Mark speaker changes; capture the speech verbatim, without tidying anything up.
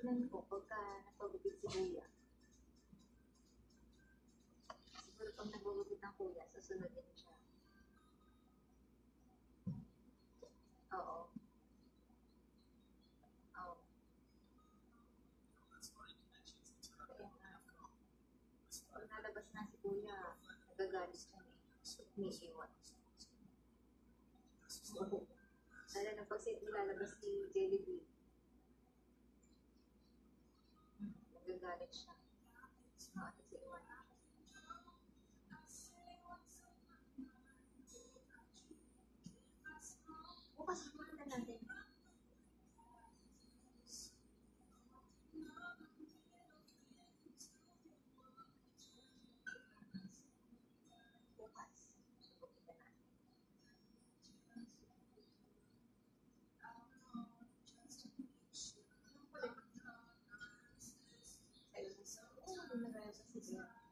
Speaker 1: tignan ko pagka napagupit si kuya. Siguro pag nagugupit ng kuya, susunodin siya. Oo. Oo. Kaya nga. Pag nalabas na si kuya, nagagalit siya eh. Umiiwan. Lalo na pag nilalabas si Jellybean. Nagagalit siya. Ah, kasi iwan na. Bukas naman na natin. Bukas. Bukita natin. Ayun. Oo, nagagalit siya.